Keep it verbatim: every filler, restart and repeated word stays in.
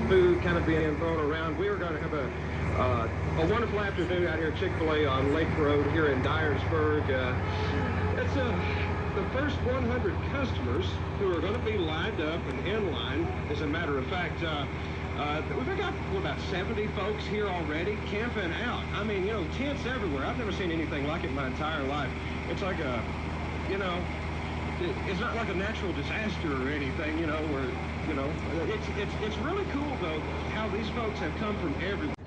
food kind of being thrown around. We were going to have a uh, a wonderful afternoon out here at Chick-fil-A on Lake Road here in Dyersburg. Uh, it's uh, the first one hundred customers who are going to be lined up and in line. As a matter of fact, uh, uh, we've got well, about seventy folks here already camping out. I mean, you know, tents everywhere. I've never seen anything like it in my entire life. It's like a, you know, it, it's not like a natural disaster or anything, you know, where, you know, it's, it's, it's really cool, though, how these folks have come from everywhere.